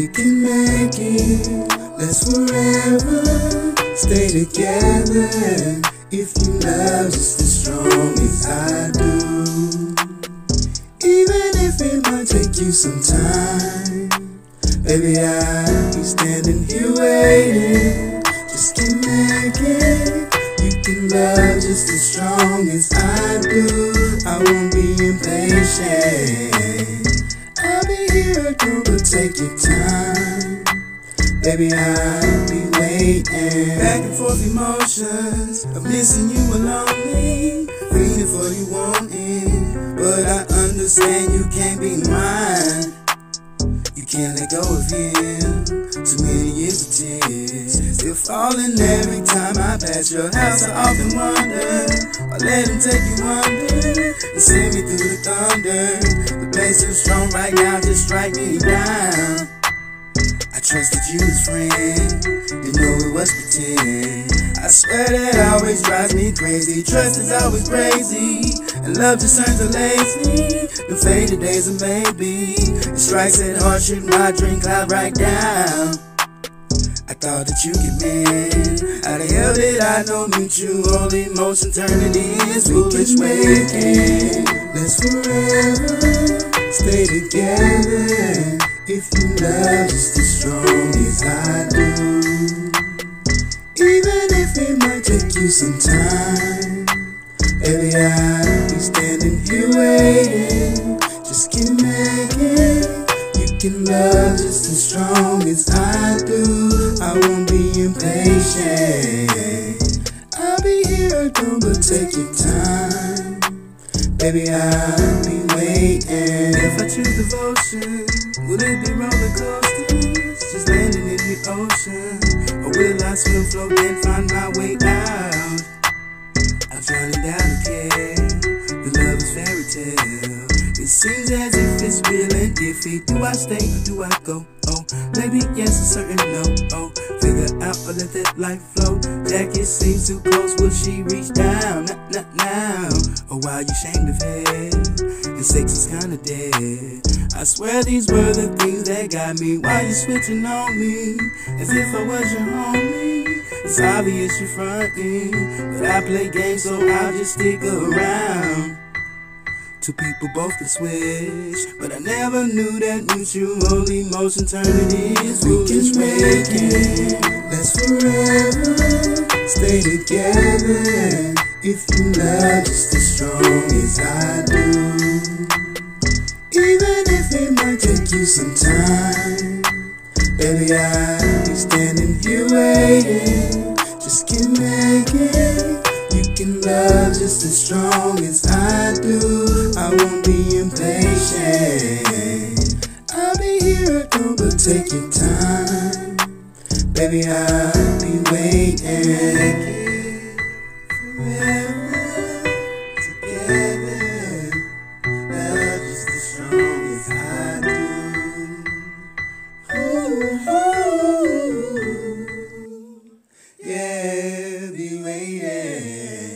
can make it last forever. Stay together if you love just as strong as I do. Even if it might take you some time, baby, I'll be standing here waiting. Just keep making. You can love just as strong as I do. I won't be impatient. I'll be here, don't take your time. Baby, I'll be waiting. Back and forth emotions of missing you and lonely, feeling for you wanting, but I understand you can't be mine. You can't let go of him. Too many years of tears, still falling every time I pass your house. I often wonder, I let him take you under and send me through the thunder. The pain's too strong right now, just strike me down. I trusted you as friend, didn't know it was pretend. I swear that always drives me crazy. Trust is always crazy, and love just turns to lazy. The faded days of maybe, it strikes at heart, shoot my dream cloud right down. I thought that you could mend. How the hell did I know mutual emotion turning into foolish waking? Let's forever stay together if you love just as strong as I do. Even if it might take you some time, baby, I'll be standing here waiting. Just keep making. You can love just as strong as I do. I won't be impatient. I'll be here, don't take your time. Baby, I'll be waiting. If I choose devotion, will it be roller coasters, just landing in the ocean? Or will I swim, float, and find my way out? I'm drowning down the care. The love is fairy tale. It seems as if it's real and iffy. Do I stay or do I go? Oh, maybe yes, a certain no. Oh, figure out or let that life flow. Jacket seems too close, will she reach down? Not now. Or why you ashamed of it? And sex is kinda dead. I swear these were the things that got me. Why you switching on me? As if I was your homie. It's obvious you're fronting, but I play games so I'll just stick around. Two people both can switch, but I never knew that mutual emotion turned into foolish waking. Let's forever stay together if you love just as strong as I do. Even if it might take you some time, baby, I'll be standing here waiting. Just keep making. You can love just as strong as I do. I won't be impatient. I'll be here, don't take your time. Baby, I'll be waiting. Forever together, love just as strong as I do. Ooh, ooh, yeah, be waiting.